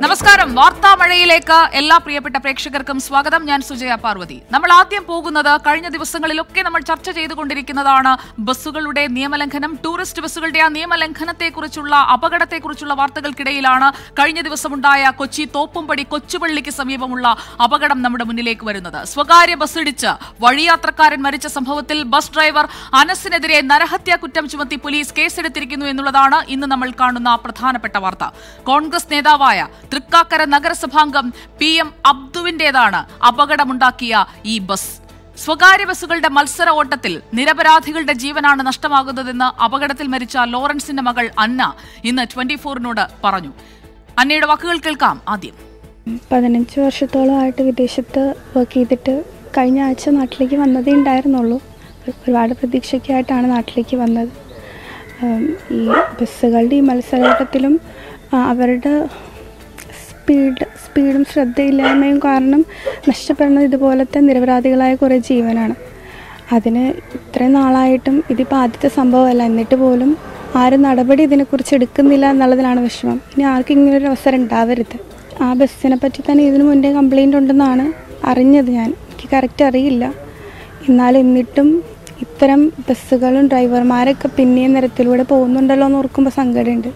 നമസ്കാരം. വാർത്താ മഴയിലേക്ക് എല്ലാ പ്രിയപ്പെട്ട പ്രേക്ഷകർക്കും സ്വാഗതം. ഞാൻ സുജയ പാർവതി. നമ്മൾ ആദ്യം പോകുന്നത് കഴിഞ്ഞ ദിവസങ്ങളിലൊക്കെ നമ്മൾ ചർച്ച ചെയ്തുകൊണ്ടിരിക്കുന്നതാണ് ബസ്സുകളുടെ നിയമലംഘനം. ടൂറിസ്റ്റ് ബസ്സുകളുടെ ആ നിയമലംഘനത്തെക്കുറിച്ചുള്ള അപകടത്തെക്കുറിച്ചുള്ള വാർത്തകൾക്കിടയിലാണ് കഴിഞ്ഞ ദിവസമുണ്ടായ കൊച്ചി തോപ്പുംപടി കൊച്ചുപള്ളിക്ക് സമീപമുള്ള അപകടം നമ്മുടെ മുന്നിലേക്ക് വരുന്നത്. സ്വകാര്യ ബസ്സിടിച്ച് വഴിയാത്രക്കാരൻ മരിച്ച സംഭവത്തിൽ ബസ് ഡ്രൈവർ അനസിനെതിരെ നരഹത്യാ കുറ്റം ചുമത്തി പോലീസ് കേസെടുത്തിരിക്കുന്നു എന്നുള്ളതാണ് ഇന്ന് നമ്മൾ കാണുന്ന പ്രധാനപ്പെട്ട വാർത്ത. കോൺഗ്രസ് നേതാവായ തൃക്കാക്കര നഗരസഭാംഗം PM അബ്ദുവിന്റേതാണ് അപകടമുണ്ടാക്കിയ ഈ ബസ്. സ്വകാര്യ ബസ്സുകളുടെ മത്സര ഓട്ടത്തിൽ നിരപരാധികളുടെ ജീവനാണ് നഷ്ടമാകുന്നതെന്ന് അപകടത്തിൽ മരിച്ച ലോറൻസിന്റെ മകൾ അന്ന ഇന്ന് 24-നോട് പറഞ്ഞു. അന്നയുടെ വാക്കുകൾ കേൾക്കാം. ആദ്യം 15 വർഷത്തോളമായിട്ട് വിദേശത്ത് വർക്ക് ചെയ്തിട്ട് കഴിഞ്ഞ ആഴ്ച നാട്ടിലേക്ക് വന്നതേ ഉണ്ടായിരുന്നുള്ളൂ. ഒരുപാട് പ്രതീക്ഷയ്ക്കായിട്ടാണ് നാട്ടിലേക്ക് വന്നത്. ഈ ബസ്സുകളുടെ ഈ മത്സരോട്ടത്തിലും അവരുടെ സ്പീഡും ശ്രദ്ധയില്ലായ്മയും കാരണം നഷ്ടപ്പെടുന്നത് ഇതുപോലത്തെ നിരപരാധികളായ കുറേ ജീവനാണ്. അതിന് ഇത്രയും നാളായിട്ടും ഇതിപ്പോൾ ആദ്യത്തെ സംഭവമല്ല. എന്നിട്ട് പോലും ആരും നടപടി ഇതിനെക്കുറിച്ച് എടുക്കുന്നില്ല എന്നുള്ളതിലാണ് വിഷമം. ഇനി ആർക്കും ഇങ്ങനൊരു അവസരം ഉണ്ടാവരുത്. ആ ബസ്സിനെ പറ്റി തന്നെ ഇതിനു മുന്നേ കംപ്ലയിൻ്റ് ഉണ്ടെന്നാണ് അറിഞ്ഞത്. എനിക്ക് കറക്റ്റ് അറിയില്ല. എന്നിട്ടും ഇത്തരം ബസ്സുകളും ഡ്രൈവർമാരൊക്കെ പിന്നെയും നിരത്തിലൂടെ പോകുന്നുണ്ടല്ലോ എന്ന് ഓർക്കുമ്പോൾ സങ്കടമുണ്ട്.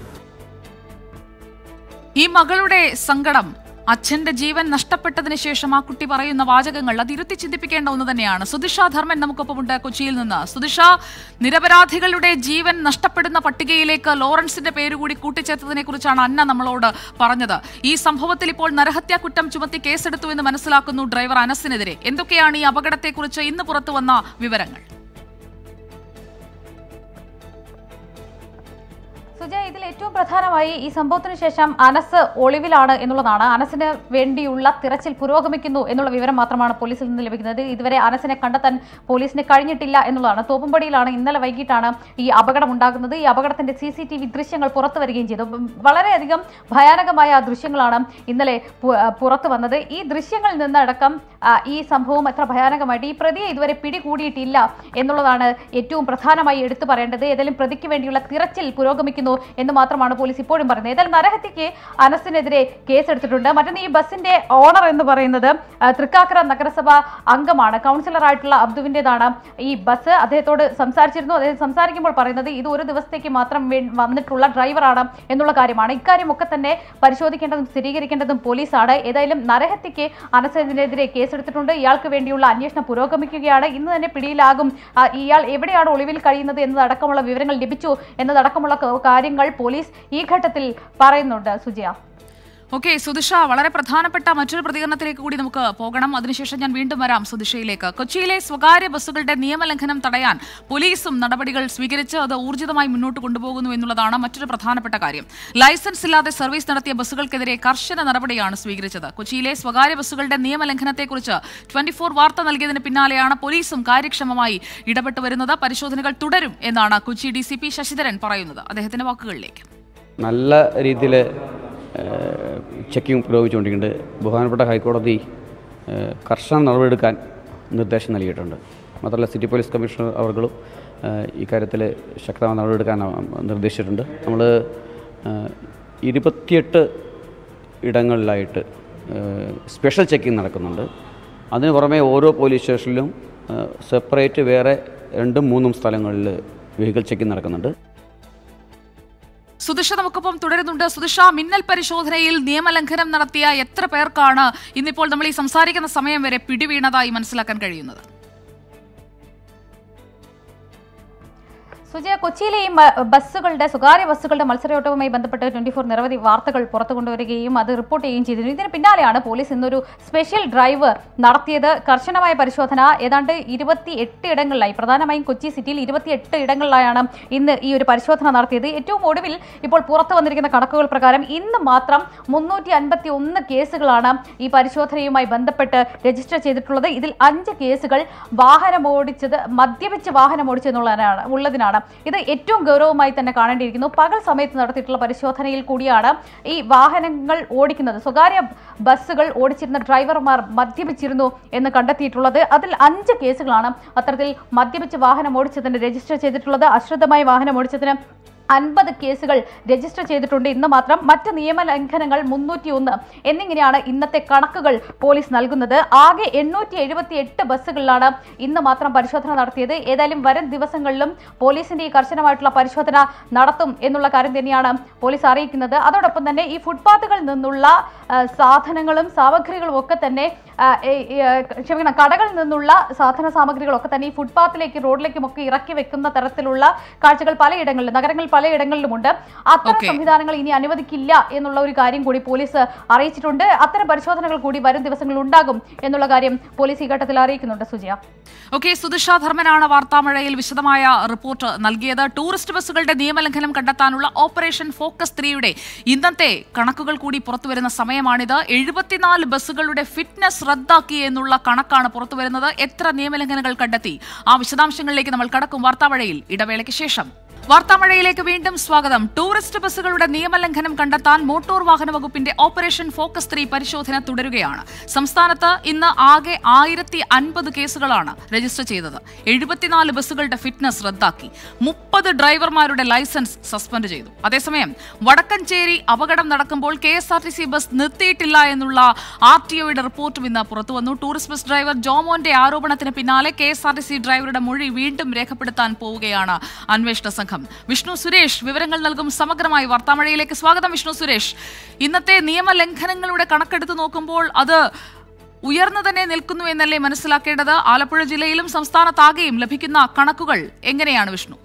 ഈ മകളുടെ സങ്കടം, അച്ഛന്റെ ജീവൻ നഷ്ടപ്പെട്ടതിന് ശേഷം ആ കുട്ടി പറയുന്ന വാചകങ്ങൾ അത് ഇരുത്തി ചിന്തിപ്പിക്കേണ്ട ഒന്ന് തന്നെയാണ്. സുധിഷ ധർമ്മൻ നമുക്കൊപ്പമുണ്ട് കൊച്ചിയിൽ നിന്ന്. സുധിഷ, നിരപരാധികളുടെ ജീവൻ നഷ്ടപ്പെടുന്ന പട്ടികയിലേക്ക് ലോറൻസിന്റെ പേരുകൂടി കൂട്ടിച്ചേർത്തതിനെ കുറിച്ചാണ് അന്ന നമ്മളോട് പറഞ്ഞത്. ഈ സംഭവത്തിൽ ഇപ്പോൾ നരഹത്യാ കുറ്റം ചുമത്തി കേസെടുത്തു എന്ന് മനസ്സിലാക്കുന്നു ഡ്രൈവർ അനസിനെതിരെ. എന്തൊക്കെയാണ് ഈ അപകടത്തെക്കുറിച്ച് ഇന്ന് പുറത്തു വന്ന വിവരങ്ങൾ? സുജയ, ഇതിൽ ഏറ്റവും പ്രധാനമായി ഈ സംഭവത്തിന് ശേഷം അനസ് ഒളിവിലാണ് എന്നുള്ളതാണ്. അനസിന് വേണ്ടിയുള്ള തിരച്ചിൽ പുരോഗമിക്കുന്നു എന്നുള്ള വിവരം മാത്രമാണ് പോലീസിൽ നിന്ന് ലഭിക്കുന്നത്. ഇതുവരെ അനസിനെ കണ്ടെത്താൻ പോലീസിന് കഴിഞ്ഞിട്ടില്ല എന്നുള്ളതാണ്. തോപ്പുംപടിയിലാണ് ഇന്നലെ വൈകിട്ടാണ് ഈ അപകടം ഉണ്ടാകുന്നത്. ഈ അപകടത്തിന്റെ CCTV ദൃശ്യങ്ങൾ പുറത്തു വരികയും ചെയ്തു. വളരെയധികം ഭയാനകമായ ദൃശ്യങ്ങളാണ് ഇന്നലെ പുറത്തു വന്നത്. ഈ ദൃശ്യങ്ങളിൽ നിന്നടക്കം ഈ സംഭവം എത്ര ഭയാനകമായിട്ട് ഈ പ്രതിയെ ഇതുവരെ പിടികൂടിയിട്ടില്ല എന്നുള്ളതാണ് ഏറ്റവും പ്രധാനമായി എടുത്തു പറയേണ്ടത്. ഏതായാലും പ്രതിക്ക് വേണ്ടിയുള്ള തിരച്ചിൽ പുരോഗമിക്കുന്നു എന്ന് മാത്രമാണ് പോലീസ് ഇപ്പോഴും പറയുന്നത്. ഏതായാലും നരഹത്യക്ക് അനസിനെതിരെ കേസെടുത്തിട്ടുണ്ട്. മറ്റൊന്ന്, ഈ ബസിന്റെ ഓണർ എന്ന് പറയുന്നത് തൃക്കാക്കര നഗരസഭ അംഗമാണ്, കൗൺസിലറായിട്ടുള്ള അബ്ദുവിന്റേതാണ് ഈ ബസ്. അദ്ദേഹത്തോട് സംസാരിച്ചിരുന്നു. അദ്ദേഹം സംസാരിക്കുമ്പോൾ പറയുന്നത് ഇത് ഒരു ദിവസത്തേക്ക് മാത്രം വന്നിട്ടുള്ള ഡ്രൈവറാണ് എന്നുള്ള കാര്യമാണ്. ഇക്കാര്യമൊക്കെ തന്നെ പരിശോധിക്കേണ്ടതും സ്ഥിരീകരിക്കേണ്ടതും പോലീസാണ്. ഏതായാലും നരഹത്യക്ക് അനസിനെതിരെ കേസെടുത്തിട്ടുണ്ട്. ഇയാൾക്ക് വേണ്ടിയുള്ള അന്വേഷണം പുരോഗമിക്കുകയാണ്. ഇന്ന് തന്നെ പിടിയിലാകും. ഇയാൾ എവിടെയാണ് ഒളിവിൽ കഴിയുന്നത് എന്നതടക്കമുള്ള വിവരങ്ങൾ ലഭിച്ചു എന്നതടക്കമുള്ള കാര്യങ്ങൾ പോലീസ് ഈ ഘട്ടത്തിൽ പറയുന്നുണ്ട്. സുജയ. ഓക്കെ സുധിഷ, വളരെ പ്രധാനപ്പെട്ട മറ്റൊരു പ്രതികരണത്തിലേക്ക് കൂടി നമുക്ക് പോകണം. അതിനുശേഷം ഞാൻ വീണ്ടും വരാം സുധിഷയിലേക്ക്. കൊച്ചിയിലെ സ്വകാര്യ ബസ്സുകളുടെ നിയമലംഘനം തടയാൻ പോലീസും നടപടികൾ സ്വീകരിച്ച് അത് ഊർജിതമായി മുന്നോട്ട് കൊണ്ടുപോകുന്നു എന്നുള്ളതാണ് മറ്റൊരു പ്രധാനപ്പെട്ട കാര്യം. ലൈസൻസ് ഇല്ലാതെ സർവീസ് നടത്തിയ ബസ്സുകൾക്കെതിരെ കർശന നടപടിയാണ് സ്വീകരിച്ചത്. കൊച്ചിയിലെ സ്വകാര്യ ബസ്സുകളുടെ നിയമലംഘനത്തെക്കുറിച്ച് 24 വാർത്ത നൽകിയതിന് പിന്നാലെയാണ് പോലീസും കാര്യക്ഷമമായി ഇടപെട്ടു വരുന്നത്. പരിശോധനകൾ തുടരും എന്നാണ് കൊച്ചി DCP ശശിധരൻ പറയുന്നത്. അദ്ദേഹത്തിന്റെ വാക്കുകളിലേക്ക്. നല്ല രീതിയിൽ ചെക്കിംഗ് പുരോഗമിച്ചുകൊണ്ടിരിക്കുന്നുണ്ട്. ബഹുമാനപ്പെട്ട ഹൈക്കോടതി കർശന നടപടിയെടുക്കാൻ നിർദ്ദേശം നൽകിയിട്ടുണ്ട്. മാത്രമല്ല സിറ്റി പോലീസ് കമ്മീഷണർ അവർകളും ഇക്കാര്യത്തിൽ ശക്തമായ നടപടിയെടുക്കാൻ നിർദ്ദേശിച്ചിട്ടുണ്ട്. നമ്മൾ 28 ഇടങ്ങളിലായിട്ട് സ്പെഷ്യൽ ചെക്കിംഗ് നടക്കുന്നുണ്ട്. അതിന് പുറമെ ഓരോ പോലീസ് സ്റ്റേഷനിലും സെപ്പറേറ്റ് വേറെ 2ഉം 3ഉം സ്ഥലങ്ങളിൽ വെഹിക്കിൾ ചെക്കിംഗ് നടക്കുന്നുണ്ട്. സുധിഷ നമുക്കൊപ്പം തുടരുന്നുണ്ട്. സുധിഷ, മിന്നൽ പരിശോധനയിൽ നിയമലംഘനം നടത്തിയ എത്ര പേർക്കാണ് ഇന്നിപ്പോൾ നമ്മൾ ഈ സംസാരിക്കുന്ന സമയം വരെ പിടിവീണതായി മനസ്സിലാക്കാൻ കഴിയുന്നത്? സുജയ, കൊച്ചിയിലെ ഈ സ്വകാര്യ ബസ്സുകളുടെ മത്സരയോട്ടവുമായി ബന്ധപ്പെട്ട് 24 നിരവധി വാർത്തകൾ പുറത്തു കൊണ്ടുവരികയും അത് റിപ്പോർട്ട് ചെയ്യുകയും ചെയ്തിരുന്നു. ഇതിന് പിന്നാലെയാണ് പോലീസ് ഇന്നൊരു സ്പെഷ്യൽ ഡ്രൈവ് നടത്തിയത്. കർശനമായ പരിശോധന ഏതാണ്ട് 28 ഇടങ്ങളിലായി, പ്രധാനമായും കൊച്ചി സിറ്റിയിൽ 28 ഇടങ്ങളിലായാണ് ഇന്ന് ഈ ഒരു പരിശോധന നടത്തിയത്. ഏറ്റവും ഒടുവിൽ ഇപ്പോൾ പുറത്തു വന്നിരിക്കുന്ന കണക്കുകൾ പ്രകാരം ഇന്ന് മാത്രം 351 കേസുകളാണ് ഈ പരിശോധനയുമായി ബന്ധപ്പെട്ട് രജിസ്റ്റർ ചെയ്തിട്ടുള്ളത്. ഇതിൽ 5 കേസുകൾ മദ്യപിച്ച് വാഹനമോടിച്ചെന്നുള്ളതിനാണ്. ഇത് ഏറ്റവും ഗൗരവമായി തന്നെ കാണേണ്ടിയിരിക്കുന്നു. പകൽ സമയത്ത് നടത്തിയിട്ടുള്ള പരിശോധനയിൽ കൂടിയാണ് ഈ വാഹനങ്ങൾ ഓടിക്കുന്നത്, സ്വകാര്യ ബസ്സുകൾ ഓടിച്ചിരുന്ന ഡ്രൈവർമാർ മദ്യപിച്ചിരുന്നു എന്ന് കണ്ടെത്തിയിട്ടുള്ളത്. അതിൽ 5 കേസുകളാണ് അത്തരത്തിൽ മദ്യപിച്ച് വാഹനം ഓടിച്ചതിന് രജിസ്റ്റർ ചെയ്തിട്ടുള്ളത്. അശ്രദ്ധമായി വാഹനം ഓടിച്ചതിന് 50 കേസുകൾ രജിസ്റ്റർ ചെയ്തിട്ടുണ്ട് ഇന്ന് മാത്രം. മറ്റ് നിയമലംഘനങ്ങൾ 301 എന്നിങ്ങനെയാണ് ഇന്നത്തെ കണക്കുകൾ പോലീസ് നൽകുന്നത്. ആകെ 878 ബസ്സുകളിലാണ് ഇന്ന് മാത്രം പരിശോധന നടത്തിയത്. ഏതായാലും വരും ദിവസങ്ങളിലും പോലീസിന്റെ ഈ കർശനമായിട്ടുള്ള പരിശോധന നടത്തും എന്നുള്ള കാര്യം തന്നെയാണ് പോലീസ് അറിയിക്കുന്നത്. അതോടൊപ്പം തന്നെ ഈ ഫുട്പാത്തുകളിൽ നിന്നുള്ള സാധനങ്ങളും സാമഗ്രികളും ഒക്കെ തന്നെ കടകളിൽ നിന്നുള്ള സാധന സാമഗ്രികളൊക്കെ തന്നെ ഈ ഫുട്പാത്തിലേക്ക് റോഡിലേക്കുമൊക്കെ ഇറക്കി വെക്കുന്ന തരത്തിലുള്ള കാഴ്ചകൾ പലയിടങ്ങളിലും നഗരങ്ങളിൽ പലയിടങ്ങളിലുമുണ്ട്. അത്തരം സംവിധാനങ്ങൾ ഇനി അനുവദിക്കില്ല എന്നുള്ള ഒരു കാര്യം കൂടി പോലീസ് അറിയിച്ചിട്ടുണ്ട്. അത്തരം പരിശോധനകൾ കൂടി വരും ദിവസങ്ങളിൽ ഉണ്ടാകും എന്നുള്ള കാര്യം പോലീസ് ഈ ഘട്ടത്തിൽ അറിയിക്കുന്നുണ്ട്. സുജയ. ഓക്കെ, സുധിഷ ധർമ്മനാണ് വാർത്താമഴയിൽ വിശദമായ റിപ്പോർട്ട് നൽകിയത്. ടൂറിസ്റ്റ് ബസ്സുകളുടെ നിയമലംഘനം കണ്ടെത്താനുള്ള ഓപ്പറേഷൻ ഫോക്കസ് 3യുടെ ഇന്നത്തെ കണക്കുകൾ കൂടി പുറത്തുവരുന്ന സമയമാണിത്. 74 ബസ്സുകളുടെ ഫിറ്റ്നസ് റദ്ദാക്കി എന്നുള്ള കണക്കാണ് പുറത്തുവരുന്നത്. എത്ര നിയമലംഘനങ്ങൾ കണ്ടെത്തി? ആ വിശദാംശങ്ങളിലേക്ക് നമ്മൾ കടക്കും വാർത്താമഴയിൽ ഇടവേളയ്ക്ക് ശേഷം. വാർത്താമഴയിലേക്ക് വീണ്ടും സ്വാഗതം. ടൂറിസ്റ്റ് ബസ്സുകളുടെ നിയമലംഘനം കണ്ടെത്താൻ മോട്ടോർ വാഹന വകുപ്പിന്റെ ഓപ്പറേഷൻ ഫോക്കസ് 3 പരിശോധന തുടരുകയാണ്. സംസ്ഥാനത്ത് ഇന്ന് ആകെ 1050 കേസുകളാണ് രജിസ്റ്റർ ചെയ്തത്. 74 ബസ്സുകളുടെ ഫിറ്റ്നസ് റദ്ദാക്കി. 30 ഡ്രൈവർമാരുടെ ലൈസൻസ് സസ്പെൻഡ് ചെയ്തു. അതേസമയം വടക്കഞ്ചേരി അപകടം നടക്കുമ്പോൾ KSRTC ബസ് നിർത്തിയിട്ടില്ല എന്നുള്ള RTOയുടെ റിപ്പോർട്ടും ഇന്ന് പുറത്തുവന്നു. ടൂറിസ്റ്റ് ബസ് ഡ്രൈവർ ജോമോന്റെ ആരോപണത്തിന് പിന്നാലെ KSRTC ഡ്രൈവറുടെ മൊഴി വീണ്ടും രേഖപ്പെടുത്താൻ പോവുകയാണ് അന്വേഷണ സംഘം. വിഷ്ണു സുരേഷ് വിവരങ്ങൾ നൽകും. സമഗ്രമായി വാർത്താമഴയിലേക്ക് സ്വാഗതം. വിഷ്ണു സുരേഷ്, ഇന്നത്തെ നിയമലംഘനങ്ങളുടെ കണക്കെടുത്ത് നോക്കുമ്പോൾ അത് ഉയർന്നു തന്നെ നിൽക്കുന്നു എന്നല്ലേ മനസ്സിലാക്കേണ്ടത്? ആലപ്പുഴ ജില്ലയിലും സംസ്ഥാനത്താകെയും ലഭിക്കുന്ന കണക്കുകൾ എങ്ങനെയാണ് വിഷ്ണു?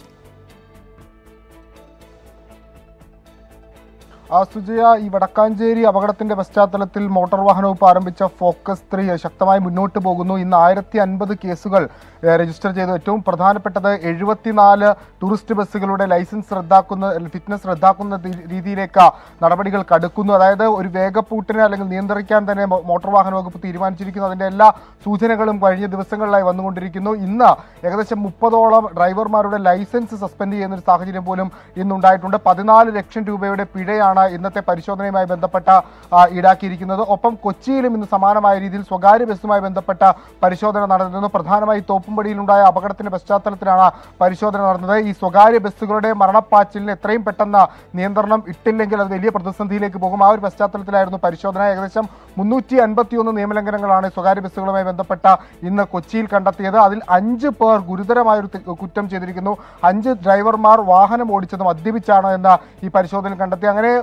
സുജയ, ഈ വടക്കാഞ്ചേരി അപകടത്തിന്റെ പശ്ചാത്തലത്തിൽ മോട്ടോർ വാഹന വകുപ്പ് ആരംഭിച്ച ഫോക്കസ് 3 ശക്തമായി മുന്നോട്ട് പോകുന്നു. ഇന്ന് 1050 കേസുകൾ രജിസ്റ്റർ ചെയ്തു. ഏറ്റവും പ്രധാനപ്പെട്ടത് 74 ടൂറിസ്റ്റ് ബസ്സുകളുടെ ലൈസൻസ് ഫിറ്റ്നസ് റദ്ദാക്കുന്ന രീതിയിലേക്ക് നടപടികൾ കടുക്കുന്നു. അതായത് ഒരു വേഗപ്പൂട്ടിനെ അല്ലെങ്കിൽ നിയന്ത്രിക്കാൻ തന്നെ മോട്ടോർ വാഹന വകുപ്പ് തീരുമാനിച്ചിരിക്കുന്നു. അതിന്റെ എല്ലാ സൂചനകളും കഴിഞ്ഞ ദിവസങ്ങളിലായി വന്നുകൊണ്ടിരിക്കുന്നു. ഇന്ന് ഏകദേശം 30ഓളം ഡ്രൈവർമാരുടെ ലൈസൻസ് സസ്പെൻഡ് ചെയ്യുന്ന ഒരു സാഹചര്യം പോലും ഇന്നുണ്ടായിട്ടുണ്ട്. 14 ലക്ഷം രൂപയുടെ പിഴയാണ് ഇന്നത്തെ പരിശോധനയുമായി ബന്ധപ്പെട്ട ഈടാക്കിയിരിക്കുന്നത്. ഒപ്പം കൊച്ചിയിലും ഇന്ന് സമാനമായ രീതിയിൽ സ്വകാര്യ ബസ്സുമായി ബന്ധപ്പെട്ട പരിശോധന നടന്നിരുന്നു. പ്രധാനമായി തോപ്പുംപടിയിലുണ്ടായ അപകടത്തിന്റെ പശ്ചാത്തലത്തിലാണ് പരിശോധന നടന്നത്. ഈ സ്വകാര്യ ബസ്സുകളുടെ മരണപ്പാച്ചിലിന് എത്രയും പെട്ടെന്ന് നിയന്ത്രണം ഇട്ടില്ലെങ്കിൽ അത് വലിയ പ്രതിസന്ധിയിലേക്ക് പോകും. ആ ഒരു പശ്ചാത്തലത്തിലായിരുന്നു പരിശോധന. ഏകദേശം 351 നിയമലംഘനങ്ങളാണ് സ്വകാര്യ ബസ്സുകളുമായി ബന്ധപ്പെട്ട ഇന്ന് കൊച്ചിയിൽ കണ്ടെത്തിയത്. അതിൽ 5 പേർ ഗുരുതരമായൊരു കുറ്റം ചെയ്തിരിക്കുന്നു. 5 ഡ്രൈവർമാർ വാഹനം ഓടിച്ചത് മദ്യപിച്ചാണ് എന്ന് ഈ പരിശോധനയിൽ കണ്ടെത്തി. അങ്ങനെ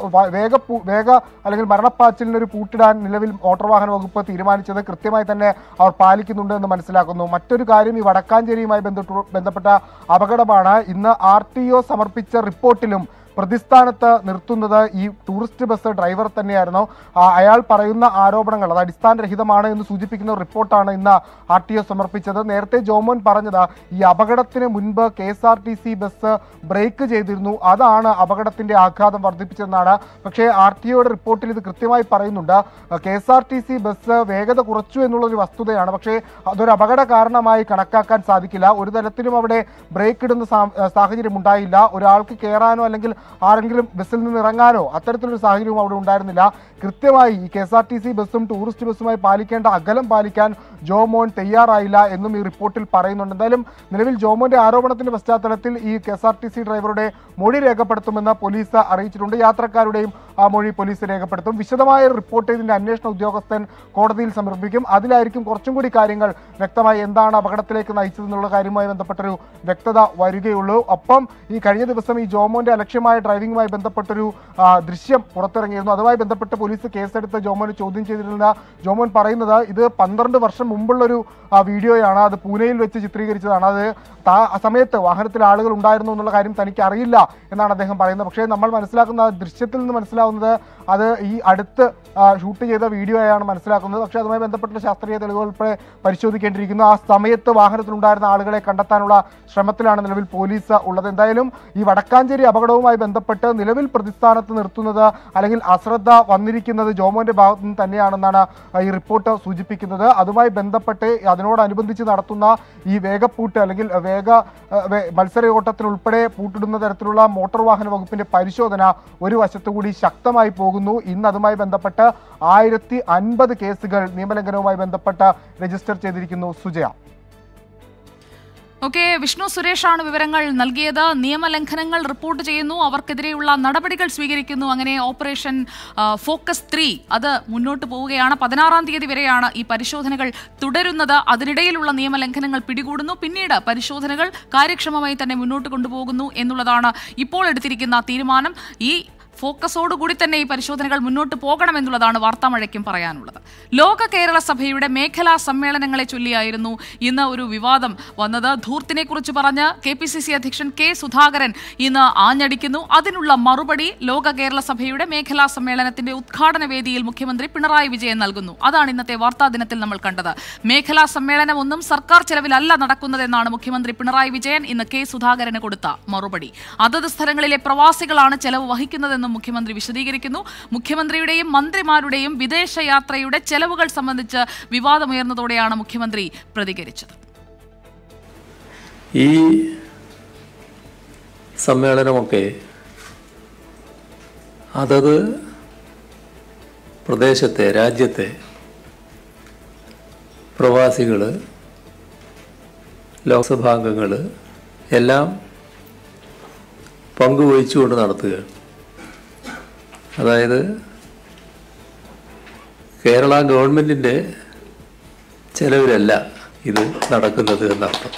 വേഗ അല്ലെങ്കിൽ മരണപ്പാച്ചിലിന് ഒരു പൂട്ടിടാൻ നിലവിൽ മോട്ടോർ വാഹന വകുപ്പ് തീരുമാനിച്ചത് കൃത്യമായി തന്നെ അവർ പാലിക്കുന്നുണ്ട് എന്ന് മനസ്സിലാക്കുന്നു. മറ്റൊരു കാര്യം, ഈ വടക്കാഞ്ചേരിയുമായി ബന്ധപ്പെട്ട അപകടമാണ്. ഇന്ന് RTO സമർപ്പിച്ച റിപ്പോർട്ടിലും പ്രതിസ്ഥാനത്ത് നിർത്തുന്നത് ഈ ടൂറിസ്റ്റ് ബസ് ഡ്രൈവർ തന്നെയായിരുന്നു. അയാൾ പറയുന്ന ആരോപണങ്ങൾ അത് അടിസ്ഥാനരഹിതമാണ് എന്ന് സൂചിപ്പിക്കുന്ന റിപ്പോർട്ടാണ് ഇന്ന് RTO സമർപ്പിച്ചത്. നേരത്തെ ജോമോൻ പറഞ്ഞത് ഈ അപകടത്തിന് മുൻപ് KSRTC ബസ് ബ്രേക്ക് ചെയ്തിരുന്നു, അതാണ് അപകടത്തിന്റെ ആഘാതം വർദ്ധിപ്പിച്ചതെന്നാണ്. പക്ഷേ RTOയുടെ റിപ്പോർട്ടിൽ ഇത് കൃത്യമായി പറയുന്നുണ്ട്. KSRTC ബസ് വേഗത കുറച്ചു എന്നുള്ളൊരു വസ്തുതയാണ്. പക്ഷേ അതൊരു അപകട കാരണമായി കണക്കാക്കാൻ സാധിക്കില്ല. ഒരു തരത്തിലും അവിടെ ബ്രേക്ക് ഇടുന്ന സാഹചര്യം ഉണ്ടായില്ല. ഒരാൾക്ക് കയറാനോ അല്ലെങ്കിൽ ആരെങ്കിലും ബസ്സിൽ നിന്ന് ഇറങ്ങാനോ അത്തരത്തിലൊരു സാഹചര്യവും അവിടെ ഉണ്ടായിരുന്നില്ല. കൃത്യമായി ഈ KSRTC ബസ്സും ടൂറിസ്റ്റ് ബസ്സുമായി പാലിക്കേണ്ട അകലം പാലിക്കാൻ ജോമോൻ തയ്യാറായില്ല എന്നും ഈ റിപ്പോർട്ടിൽ പറയുന്നുണ്ട്. എന്തായാലും നിലവിൽ ജോമോന്റെ ആരോപണത്തിന്റെ പശ്ചാത്തലത്തിൽ ഈ KSRTC ഡ്രൈവറുടെ മൊഴി രേഖപ്പെടുത്തുമെന്ന് പോലീസ് അറിയിച്ചിട്ടുണ്ട്. യാത്രക്കാരുടെയും ആ മൊഴി പോലീസ് രേഖപ്പെടുത്തും. വിശദമായ റിപ്പോർട്ട് ഇതിന്റെ അന്വേഷണ ഉദ്യോഗസ്ഥൻ കോടതിയിൽ സമർപ്പിക്കും. അതിലായിരിക്കും കുറച്ചും കൂടി കാര്യങ്ങൾ വ്യക്തമായി എന്താണ് അപകടത്തിലേക്ക് നയിച്ചതെന്നുള്ള കാര്യവുമായി ബന്ധപ്പെട്ടൊരു വ്യക്തത വരികയുള്ളൂ. ഒപ്പം ഈ കഴിഞ്ഞ ദിവസം ഈ ജോമോന്റെ അലക്ഷ്യമായ ഡ്രൈവിംഗുമായി ബന്ധപ്പെട്ടൊരു ദൃശ്യം പുറത്തിറങ്ങിയിരുന്നു. അതുമായി ബന്ധപ്പെട്ട് പോലീസ് കേസെടുത്ത് ജോമോനെ ചോദ്യം ചെയ്തിരുന്ന ജോമോൻ പറയുന്നത് ഇത് 12 വർഷം മുമ്പുള്ളൊരു വീഡിയോയാണ്, അത് പൂനെയിൽ വെച്ച് ചിത്രീകരിച്ചതാണ്, അത് ആ സമയത്ത് വാഹനത്തിൽ ആളുകൾ ഉണ്ടായിരുന്നു എന്നുള്ള കാര്യം തനിക്ക് അറിയില്ല എന്നാണ് അദ്ദേഹം പറയുന്നത്. പക്ഷേ നമ്മൾ മനസ്സിലാക്കുന്ന ദൃശ്യത്തിൽ നിന്ന് മനസ്സിലാവുന്നത് അത് ഈ അടുത്ത് ഷൂട്ട് ചെയ്ത വീഡിയോ ആയാണ് മനസ്സിലാക്കുന്നത്. പക്ഷേ അതുമായി ബന്ധപ്പെട്ട ശാസ്ത്രീയ തെളിവുകൾ ഉൾപ്പെടെ പരിശോധിക്കേണ്ടിയിരിക്കുന്നു. ആ സമയത്ത് വാഹനത്തിലുണ്ടായിരുന്ന ആളുകളെ കണ്ടെത്താനുള്ള ശ്രമത്തിലാണ് നിലവിൽ പോലീസ് ഉള്ളത്. എന്തായാലും ഈ വടക്കാഞ്ചേരി അപകടവുമായി ബന്ധപ്പെട്ട് നിലവിൽ പ്രതിസ്ഥാനത്ത് നിർത്തുന്നത് അല്ലെങ്കിൽ അശ്രദ്ധ വന്നിരിക്കുന്നത് ജോമോന്റെ ഭാഗത്തു നിന്ന് തന്നെയാണെന്നാണ് ഈ റിപ്പോർട്ട് സൂചിപ്പിക്കുന്നത്. അതുമായി ബന്ധപ്പെട്ട് അതിനോടനുബന്ധിച്ച് നടത്തുന്ന ഈ വേഗപ്പൂട്ട് അല്ലെങ്കിൽ മത്സരയോട്ടത്തിനുൾപ്പെടെ പൂട്ടിടുന്ന തരത്തിലുള്ള മോട്ടോർ വാഹന വകുപ്പിന്റെ പരിശോധന ഒരു വശത്തുകൂടി ശക്തമായി പോകുന്നു. ഇന്ന് അതുമായി ബന്ധപ്പെട്ട് 1050 കേസുകൾ നിയമലംഘനവുമായി ബന്ധപ്പെട്ട് രജിസ്റ്റർ ചെയ്തിരിക്കുന്നു. സുജയ. ഓക്കെ, വിഷ്ണു സുരേഷാണ് വിവരങ്ങൾ നൽകിയത്. നിയമലംഘനങ്ങൾ റിപ്പോർട്ട് ചെയ്യുന്നു, അവർക്കെതിരെയുള്ള നടപടികൾ സ്വീകരിക്കുന്നു. അങ്ങനെ ഓപ്പറേഷൻ ഫോക്കസ് 3 അത് മുന്നോട്ട് പോവുകയാണ്. 16-ാം തീയതി വരെയാണ് ഈ പരിശോധനകൾ തുടരുന്നത്. അതിനിടയിലുള്ള നിയമലംഘനങ്ങൾ പിടികൂടുന്നു, പിന്നീട് പരിശോധനകൾ കാര്യക്ഷമമായി തന്നെ മുന്നോട്ട് കൊണ്ടുപോകുന്നു എന്നുള്ളതാണ് ഇപ്പോൾ എടുത്തിരിക്കുന്ന തീരുമാനം. ഈ ഫോക്കസോടുകൂടി തന്നെ ഈ പരിശോധനകൾ മുന്നോട്ട് പോകണമെന്നുള്ളതാണ് വാർത്താമഴയ്ക്കും പറയാനുള്ളത്. ലോക കേരള സഭയുടെ മേഖലാ സമ്മേളനങ്ങളെ ചൊല്ലിയായിരുന്നു ഇന്ന് ഒരു വിവാദം വന്നത്. ധൂർത്തിനെ കുറിച്ച് പറഞ്ഞ് KPCC അധ്യക്ഷൻ K സുധാകരൻ ഇന്ന് ആഞ്ഞടിക്കുന്നു. അതിനുള്ള മറുപടി ലോക കേരള സഭയുടെ മേഖലാ സമ്മേളനത്തിന്റെ ഉദ്ഘാടന വേദിയിൽ മുഖ്യമന്ത്രി പിണറായി വിജയൻ നൽകുന്നു. അതാണ് ഇന്നത്തെ വാർത്താ ദിനത്തിൽ നമ്മൾ കണ്ടത്. മേഖലാ സമ്മേളനം ഒന്നും സർക്കാർ ചെലവിലല്ല നടക്കുന്നതെന്നാണ് മുഖ്യമന്ത്രി പിണറായി വിജയൻ ഇന്ന് K സുധാകരന് കൊടുത്ത മറുപടി. അതത് സ്ഥലങ്ങളിലെ പ്രവാസികളാണ് ചെലവ് വഹിക്കുന്നതെന്ന് മുഖ്യമന്ത്രി വിശദീകരിക്കുന്നു. മുഖ്യമന്ത്രിയുടെയും മന്ത്രിമാരുടെയും വിദേശയാത്രയുടെ ചെലവുകൾ സംബന്ധിച്ച് വിവാദമുയർന്നതോടെയാണ് മുഖ്യമന്ത്രി പ്രതികരിച്ചത്. ഈ സമ്മേളനമൊക്കെ അതത് പ്രദേശത്തെ, രാജ്യത്തെ പ്രവാസികൾ, ലോക്സഭാംഗങ്ങൾ എല്ലാം പങ്കുവഹിച്ചുകൊണ്ട് നടത്തുകയാണ്. അതായത് കേരള ഗവൺമെൻറ്റിൻ്റെ ചെലവിലല്ല ഇത് നടക്കുന്നത് എന്നർത്ഥം.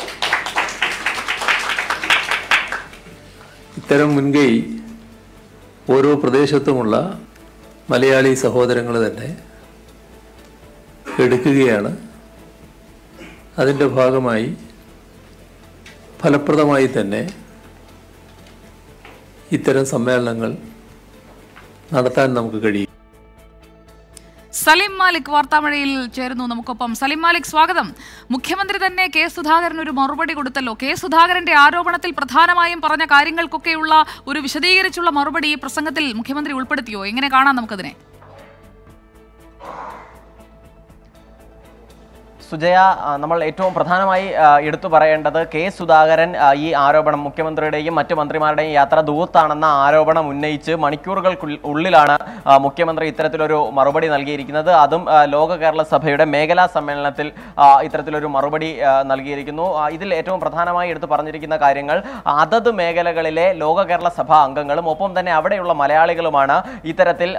ഇത്തരം മുൻകൈ ഓരോ പ്രദേശത്തുമുള്ള മലയാളി സഹോദരങ്ങൾ തന്നെ എടുക്കുകയാണ്. അതിൻ്റെ ഭാഗമായി ഫലപ്രദമായി തന്നെ ഇത്തരം സമ്മേളനങ്ങൾ നടത്താൻ നമുക്ക് കഴിയും. സലിം മാലിക് വാർത്താമഴയിൽ ചേരുന്നു നമുക്കൊപ്പം. സലിം മാലിക്, സ്വാഗതം. മുഖ്യമന്ത്രി തന്നെ K സുധാകരൻ ഒരു മറുപടി കൊടുത്തല്ലോ. K സുധാകരന്റെ ആരോപണത്തിൽ പ്രധാനമായും പറഞ്ഞ കാര്യങ്ങൾക്കൊക്കെയുള്ള ഒരു വിശദീകരിച്ചുള്ള മറുപടി ഈ പ്രസംഗത്തിൽ മുഖ്യമന്ത്രി ഉൾപ്പെടുത്തിയോ? എങ്ങനെ കാണാം നമുക്കതിനെ? സുജയ, നമ്മൾ ഏറ്റവും പ്രധാനമായി എടുത്തു പറയേണ്ടത് K സുധാകരൻ ഈ ആരോപണം, മുഖ്യമന്ത്രിയുടെയും മറ്റു മന്ത്രിമാരുടെയും യാത്ര ദൂത്താണെന്ന ആരോപണം ഉന്നയിച്ച് മണിക്കൂറുകൾക്കുള്ളിലാണ് മുഖ്യമന്ത്രി ഇത്തരത്തിലൊരു മറുപടി നൽകിയിരിക്കുന്നത്. അതും ലോക കേരള സഭയുടെ മേഖലാ സമ്മേളനത്തിൽ ഇത്തരത്തിലൊരു മറുപടി നൽകിയിരിക്കുന്നു. ഇതിൽ ഏറ്റവും പ്രധാനമായി എടുത്തു പറഞ്ഞിരിക്കുന്ന കാര്യങ്ങൾ അതത് മേഖലകളിലെ ലോക കേരള സഭാ അംഗങ്ങളും ഒപ്പം തന്നെ അവിടെയുള്ള മലയാളികളുമാണ് ഇത്തരത്തിൽ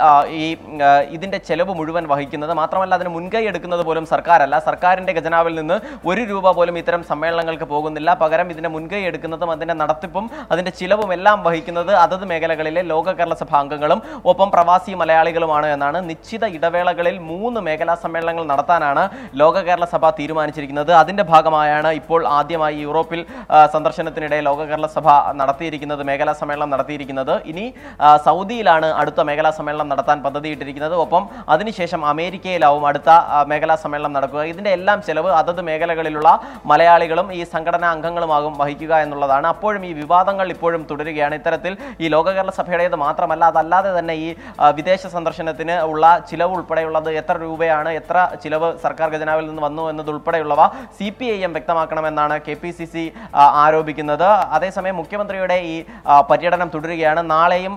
ഇതിന്റെ ചെലവ് മുഴുവൻ വഹിക്കുന്നത്. മാത്രമല്ല, അതിന് മുൻകൈ എടുക്കുന്നത് പോലും സർക്കാരല്ല. സർക്കാരിന്റെ ഖജനാവിൽ നിന്ന് ₹1 പോലും ഇത്തരം സമ്മേളനങ്ങൾക്ക് പോകുന്നില്ല. പകരം ഇതിന്റെ മുൻകൈ എടുക്കുന്നതും അതിന്റെ നടത്തിപ്പും അതിന്റെ ചിലവും എല്ലാം വഹിക്കുന്നത് അതത് മേഖലകളിലെ ലോക കേരള സഭാ അംഗങ്ങളും ഒപ്പം പ്രവാസി മലയാളികളുമാണ് എന്നാണ്. നിശ്ചിത ഇടവേളകളിൽ 3 മേഖലാ സമ്മേളനങ്ങൾ നടത്താനാണ് ലോക കേരള സഭ തീരുമാനിച്ചിരിക്കുന്നത്. അതിന്റെ ഭാഗമായാണ് ഇപ്പോൾ ആദ്യമായി യൂറോപ്പിൽ സന്ദർശനത്തിനിടെ ലോക കേരള സഭ നടത്തിയിരിക്കുന്നത്, മേഖലാ സമ്മേളനം നടത്തിയിരിക്കുന്നത്. ഇനി സൗദിയിലാണ് അടുത്ത മേഖലാ സമ്മേളനം നടത്താൻ പദ്ധതിയിട്ടിരിക്കുന്നത്. ഒപ്പം അതിനുശേഷം അമേരിക്കയിലാവും അടുത്ത മേഖലാ സമ്മേളനം നടക്കുക. ഇതിന്റെ എല്ലാം ചെലവ് അതത് മേഖലകളിലുള്ള മലയാളികളും ഈ സംഘടനാ അംഗങ്ങളുമാകും വഹിക്കുക എന്നുള്ളതാണ്. അപ്പോഴും ഈ വിവാദങ്ങൾ ഇപ്പോഴും തുടരുകയാണ്. ഇത്തരത്തിൽ ഈ ലോക കേരള സഭയുടേത് മാത്രമല്ല, അതല്ലാതെ തന്നെ ഈ വിദേശ സന്ദർശനത്തിന് ഉള്ള ചിലവ് ഉൾപ്പെടെയുള്ളത് എത്ര രൂപയാണ്, എത്ര ചിലവ് സർക്കാർ ഖജനാവിൽ നിന്ന് വന്നു എന്നതുൾപ്പെടെയുള്ളവ CPIM വ്യക്തമാക്കണമെന്നാണ് KPCC ആരോപിക്കുന്നത്. അതേസമയം മുഖ്യമന്ത്രിയുടെ ഈ പര്യടനം തുടരുകയാണ്. നാളെയും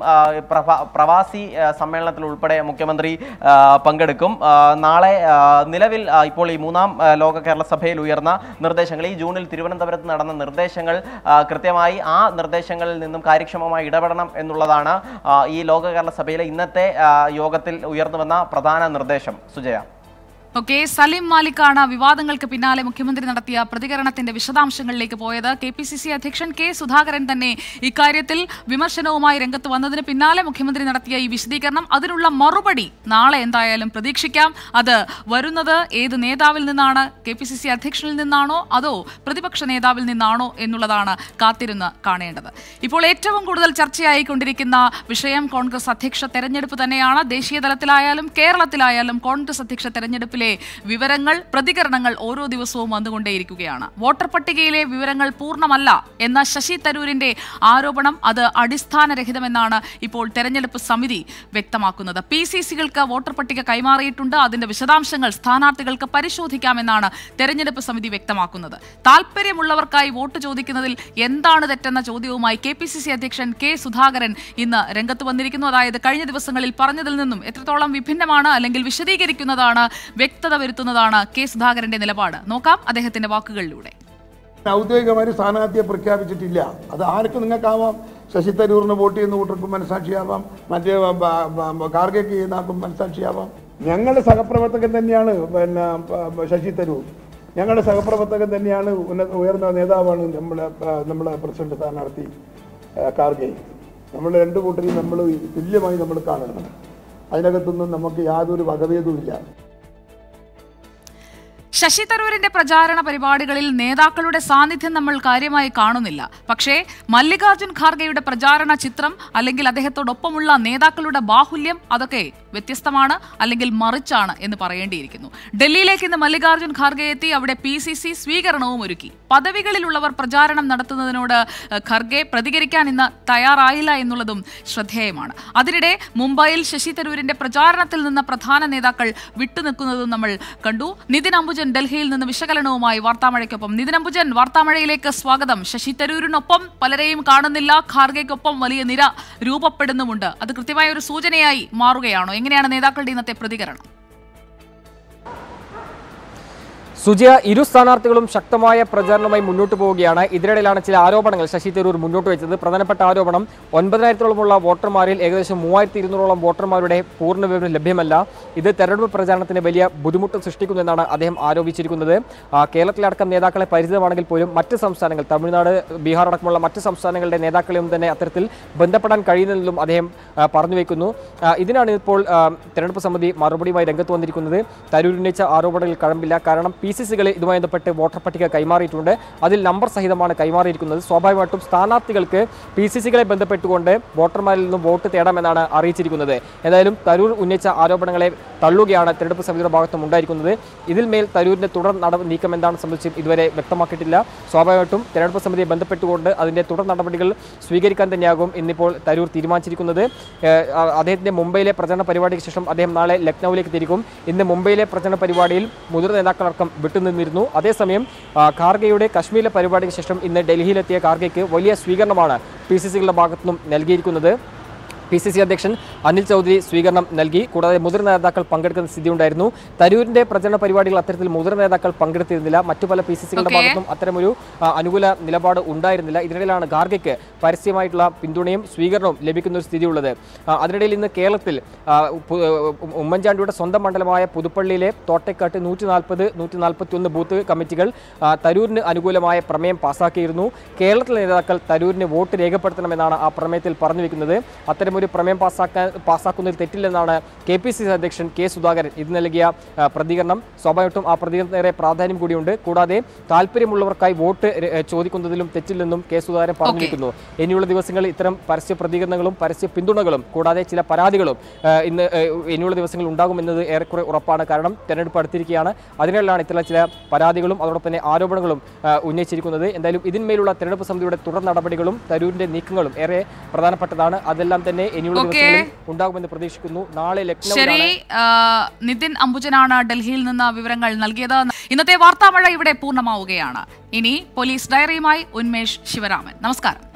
പ്രവാസി സമ്മേളനത്തിൽ ഉൾപ്പെടെ മുഖ്യമന്ത്രി പങ്കെടുക്കും. നാളെ നിലവിൽ ഇപ്പോൾ ഈ 3ാം ലോക കേരള സഭയിൽ ഉയർന്ന നിർദ്ദേശങ്ങൾ, ഈ ജൂണിൽ തിരുവനന്തപുരത്ത് നടന്ന നിർദ്ദേശങ്ങൾ, കൃത്യമായി ആ നിർദ്ദേശങ്ങളിൽ നിന്നും കാര്യക്ഷമമായി ഇടപെടണം എന്നുള്ളതാണ് ഈ ലോക കേരള സഭയിലെ ഇന്നത്തെ യോഗത്തിൽ ഉയർന്നു വന്ന പ്രധാന നിർദ്ദേശം. സുജയ. ഓക്കെ, സലിം മാലിക്കാണ് വിവാദങ്ങൾക്ക് പിന്നാലെ മുഖ്യമന്ത്രി നടത്തിയ പ്രതികരണത്തിന്റെ വിശദാംശങ്ങളിലേക്ക് പോയത്. KPCC അധ്യക്ഷൻ K സുധാകരൻ തന്നെ ഇക്കാര്യത്തിൽ വിമർശനവുമായി രംഗത്ത് വന്നതിന് പിന്നാലെ മുഖ്യമന്ത്രി നടത്തിയ ഈ വിശദീകരണം, അതിനുള്ള മറുപടി നാളെ എന്തായാലും പ്രതീക്ഷിക്കാം. അത് വരുന്നത് ഏത് നേതാവിൽ നിന്നാണ്? KPCC അധ്യക്ഷനിൽ നിന്നാണോ അതോ പ്രതിപക്ഷ നേതാവിൽ നിന്നാണോ എന്നുള്ളതാണ് കാത്തിരുന്ന് കാണേണ്ടത്. ഇപ്പോൾ ഏറ്റവും കൂടുതൽ ചർച്ചയായിക്കൊണ്ടിരിക്കുന്ന വിഷയം കോൺഗ്രസ് അധ്യക്ഷ തെരഞ്ഞെടുപ്പ് തന്നെയാണ്. ദേശീയ തലത്തിലായാലും കേരളത്തിലായാലും കോൺഗ്രസ് അധ്യക്ഷ തെരഞ്ഞെടുപ്പിലെ വിവരങ്ങൾ, പ്രതികരണങ്ങൾ ഓരോ ദിവസവും വന്നുകൊണ്ടേയിരിക്കുകയാണ്. വോട്ടർ പട്ടികയിലെ വിവരങ്ങൾ പൂർണ്ണമല്ല എന്ന ശശി തരൂരിന്റെ ആരോപണം അത് അടിസ്ഥാനരഹിതമെന്നാണ് ഇപ്പോൾ തെരഞ്ഞെടുപ്പ് സമിതി വ്യക്തമാക്കുന്നത്. PCCകൾക്ക് വോട്ടർ പട്ടിക കൈമാറിയിട്ടുണ്ട്. അതിന്റെ വിശദാംശങ്ങൾ സ്ഥാനാർത്ഥികൾക്ക് പരിശോധിക്കാമെന്നാണ് തെരഞ്ഞെടുപ്പ് സമിതി വ്യക്തമാക്കുന്നത്. താല്പര്യമുള്ളവർക്കായി വോട്ട് ചോദിക്കുന്നതിൽ എന്താണ് തെറ്റെന്ന ചോദ്യവുമായി KPCC അധ്യക്ഷൻ K സുധാകരൻ ഇന്ന് രംഗത്ത് വന്നിരിക്കുന്നു. അതായത് കഴിഞ്ഞ ദിവസങ്ങളിൽ പറഞ്ഞതിൽ നിന്നും എത്രത്തോളം വിഭിന്നമാണ് അല്ലെങ്കിൽ വിശദീകരിക്കുന്നതാണ്, വ്യക്തത വരുത്തുന്നതാണ് K സുധാകരന്റെ നിലപാട്. നോക്കാം അദ്ദേഹത്തിന്റെ വാക്കുകളിലൂടെ. ഔദ്യോഗികമായി സ്ഥാനാർത്ഥിയെ പ്രഖ്യാപിച്ചിട്ടില്ല. അത് ആർക്കും നിങ്ങൾക്കാവാം. ശശി തരൂറിന് വോട്ട് ചെയ്യുന്ന കൂട്ടർക്കും മനസാക്ഷിയാവാം, മറ്റേ ഖാർഗെക്ക് ചെയ്യുന്ന ആർക്കും മനസാക്ഷിയാവാം. ഞങ്ങളുടെ സഹപ്രവർത്തകൻ തന്നെയാണ് ശശി തരൂർ. ഞങ്ങളുടെ സഹപ്രവർത്തകൻ തന്നെയാണ് ഉയർന്ന നേതാവാണ് നമ്മുടെ പ്രസിഡന്റ് സ്ഥാനാർത്ഥി ഖാർഗെ. നമ്മൾ രണ്ടു കൂട്ടരെയും നമ്മൾ തുല്യമായി നമ്മൾ കാണണം. അതിനകത്തൊന്നും നമുക്ക് യാതൊരു വകഭേദവുമില്ല. ശശി തരൂരിന്റെ പ്രചാരണ പരിപാടികളിൽ നേതാക്കളുടെ സാന്നിധ്യം നമ്മൾ കാര്യമായി കാണുന്നില്ല. പക്ഷേ മല്ലികാർജ്ജുൻ ഖാർഗെയുടെ പ്രചാരണ ചിത്രം അല്ലെങ്കിൽ അദ്ദേഹത്തോടൊപ്പമുള്ള നേതാക്കളുടെ ബാഹുല്യം അതൊക്കെ വ്യത്യസ്തമാണ്, അല്ലെങ്കിൽ മറിച്ചാണ് എന്ന് പറയേണ്ടിയിരിക്കുന്നു. ഡൽഹിയിലേക്ക് ഇന്ന് മല്ലികാർജ്ജുൻ ഖാർഗെ എത്തി. അവിടെ PCC സ്വീകരണവും ഒരുക്കി. പദവികളിലുള്ളവർ പ്രചാരണം നടത്തുന്നതിനോട് ഖാർഗെ പ്രതികരിക്കാൻ ഇന്ന് തയ്യാറായില്ല എന്നുള്ളതും ശ്രദ്ധേയമാണ്. അതിനിടെ മുംബൈയിൽ ശശി തരൂരിന്റെ പ്രചാരണത്തിൽ നിന്ന് പ്രധാന നേതാക്കൾ വിട്ടുനിൽക്കുന്നതും നമ്മൾ കണ്ടു. നിതിൻ അംബുജൻ ഡൽഹിയിൽ നിന്ന് വിശകലനവുമായി വാർത്താമഴയ്ക്കൊപ്പം. നിതിൻ അംബുജൻ, വാർത്താമഴയിലേക്ക് സ്വാഗതം. ശശി തരൂരിനൊപ്പം പലരെയും കാണുന്നില്ല, ഖാർഗെക്കൊപ്പം വലിയ നിര രൂപപ്പെടുന്നുമുണ്ട്. അത് കൃത്യമായ ഒരു സൂചനയായി മാറുകയാണോ? എങ്ങനെയാണ് നേതാക്കളുടെ ഇന്നത്തെ പ്രതികരണം? സുജയ, ഇരു സ്ഥാനാർത്ഥികളും ശക്തമായ പ്രചാരണവുമായി മുന്നോട്ട് പോവുകയാണ്. ഇതിനിടയിലാണ് ചില ആരോപണങ്ങൾ ശശി തരൂർ മുന്നോട്ട് വെച്ചത്. പ്രധാനപ്പെട്ട ആരോപണം 9,000-ഓളമുള്ള വോട്ടർമാരിൽ ഏകദേശം 3,200-ഓളം വോട്ടർമാരുടെ പൂർണ്ണ വിവരം ലഭ്യമല്ല. ഇത് തെരഞ്ഞെടുപ്പ് പ്രചാരണത്തിന് വലിയ ബുദ്ധിമുട്ട് സൃഷ്ടിക്കുമെന്നാണ് അദ്ദേഹം ആരോപിച്ചിരിക്കുന്നത്. കേരളത്തിലടക്കം നേതാക്കളെ പരിചിതമാണെങ്കിൽ പോലും മറ്റ് സംസ്ഥാനങ്ങൾ, തമിഴ്നാട്, ബീഹാർ അടക്കമുള്ള മറ്റ് സംസ്ഥാനങ്ങളുടെ നേതാക്കളെയും തന്നെ അത്തരത്തിൽ ബന്ധപ്പെടാൻ കഴിയുന്നതിലും അദ്ദേഹം പറഞ്ഞു വയ്ക്കുന്നു. ഇതിനാണ് ഇപ്പോൾ തെരഞ്ഞെടുപ്പ് സമിതി മറുപടിയുമായി രംഗത്ത് വന്നിരിക്കുന്നത്. തരൂർ ഉന്നയിച്ച ആരോപണങ്ങളിൽ കഴമ്പില്ല. കാരണം PCCകളെ ഇതുമായി ബന്ധപ്പെട്ട് വോട്ടർ പട്ടിക കൈമാറിയിട്ടുണ്ട്. അതിൽ നമ്പർ സഹിതമാണ് കൈമാറിയിരിക്കുന്നത്. സ്വാഭാവികമായിട്ടും സ്ഥാനാർത്ഥികൾക്ക് PCCകളെ ബന്ധപ്പെട്ടുകൊണ്ട് വോട്ടർമാരിൽ നിന്നും വോട്ട് തേടാമെന്നാണ് അറിയിച്ചിരിക്കുന്നത്. ഏതായാലും തരൂർ ഉന്നയിച്ച ആരോപണങ്ങളെ തള്ളുകയാണ് തെരഞ്ഞെടുപ്പ് സമിതിയുടെ ഭാഗത്തും ഉണ്ടായിരിക്കുന്നത്. ഇതിൽ മേൽ തരൂരിന്റെ തുടർ നീക്കം എന്താണെന്ന് സംബന്ധിച്ച് ഇതുവരെ വ്യക്തമാക്കിയിട്ടില്ല. സ്വാഭാവികമായിട്ടും തെരഞ്ഞെടുപ്പ് സമിതിയെ ബന്ധപ്പെട്ടുകൊണ്ട് അതിന്റെ തുടർ നടപടികൾ സ്വീകരിക്കാൻ തന്നെയാകും ഇന്നിപ്പോൾ തരൂർ തീരുമാനിച്ചിരിക്കുന്നത്. അദ്ദേഹത്തിന്റെ മുംബൈയിലെ പ്രചരണ പരിപാടിക്ക് ശേഷം അദ്ദേഹം നാളെ ലക്നൌവിലേക്ക് തിരിക്കും. ഇന്ന് മുംബൈയിലെ പ്രചരണ പരിപാടിയിൽ മുതിർന്ന നേതാക്കളടക്കം വിട്ടുനിന്നിരുന്നു. അതേസമയം ഖാർഗെയുടെ കശ്മീരിലെ പരിപാടിക്ക് ശേഷം ഇന്ന് ഡൽഹിയിലെത്തിയ ഖാർഗെക്ക് വലിയ സ്വീകരണമാണ് PCCകളുടെ ഭാഗത്തുനിന്നും നൽകിയിരിക്കുന്നത്. PCC അധ്യക്ഷൻ അനിൽ ചൗധരി സ്വീകരണം നൽകി. കൂടാതെ മുതിർന്ന നേതാക്കൾ പങ്കെടുക്കുന്ന സ്ഥിതിയുണ്ടായിരുന്നു. തരൂരിന്റെ പ്രചരണ പരിപാടികൾ അത്തരത്തിൽ മുതിർന്ന നേതാക്കൾ പങ്കെടുത്തിരുന്നില്ല. മറ്റു പല PCCകളുടെ ഭാഗത്തും അത്തരമൊരു അനുകൂല നിലപാട് ഉണ്ടായിരുന്നില്ല. ഇതിനിടയിലാണ് ഖാർഗെക്ക് പരസ്യമായിട്ടുള്ള പിന്തുണയും സ്വീകരണവും ലഭിക്കുന്ന ഒരു സ്ഥിതിയുള്ളത്. അതിനിടയിൽ ഇന്ന് കേരളത്തിൽ ഉമ്മൻചാണ്ടിയുടെ സ്വന്തം മണ്ഡലമായ പുതുപ്പള്ളിയിലെ തോട്ടേക്കാട്ട് 140-141 ബൂത്ത് കമ്മിറ്റികൾ തരൂരിന് അനുകൂലമായ പ്രമേയം പാസാക്കിയിരുന്നു. കേരളത്തിലെ നേതാക്കൾ തരൂരിന് വോട്ട് രേഖപ്പെടുത്തണമെന്നാണ് ആ പ്രമേയത്തിൽ പറഞ്ഞു വെക്കുന്നത്. അത്തരമൊരു പ്രമേയം പാസാക്കുന്നതിൽ തെറ്റില്ലെന്നാണ് KPCC അധ്യക്ഷൻ K സുധാകരൻ ഇത് നൽകിയ പ്രതികരണം. സ്വാഭാവികമായിട്ടും ആ പ്രതികരണത്തിനേറെ പ്രാധാന്യം കൂടിയുണ്ട്. കൂടാതെ താല്പര്യമുള്ളവർക്കായി വോട്ട് ചോദിക്കുന്നതിലും തെറ്റില്ലെന്നും K സുധാകരൻ പറഞ്ഞിരിക്കുന്നു. ഇനിയുള്ള ദിവസങ്ങളിൽ ഇത്തരം പരസ്യ പ്രതികരണങ്ങളും പരസ്യ പിന്തുണകളും കൂടാതെ ചില പരാതികളും ഇനിയുള്ള ദിവസങ്ങളിൽ ഉണ്ടാകുമെന്നത് ഏറെക്കുറെ ഉറപ്പാണ്. കാരണം തെരഞ്ഞെടുപ്പ് അടുത്തിരിക്കുകയാണ്. അതിനാലാണ് ഇത്തരം ചില പരാതികളും അതോടൊപ്പം തന്നെ ആരോപണങ്ങളും ഉന്നയിച്ചിരിക്കുന്നത്. എന്തായാലും ഇതിന്മേലുള്ള തെരഞ്ഞെടുപ്പ് സമിതിയുടെ തുടർ നടപടികളും തരൂരിന്റെ നീക്കങ്ങളും ഏറെ പ്രധാനപ്പെട്ടതാണ്. അതെല്ലാം തന്നെ ഇനിയുള്ള ദിവസങ്ങളിൽ ഉണ്ടാകുമെന്ന് പ്രതീക്ഷിക്കുന്നു. നാളെ ലക്നൌവിലാണ്. നിതിൻ അംബുജനാണ് ഡൽഹിയിൽ നിന്ന് വിവരങ്ങൾ നൽകിയത്. ഇന്നത്തെ വാർത്താമഴ ഇവിടെ പൂർണ്ണമാവുകയാണ്. ഇനി പോലീസ് ഡയറിയുമായി ഉന്മേഷ് ശിവരാമൻ. നമസ്കാരം.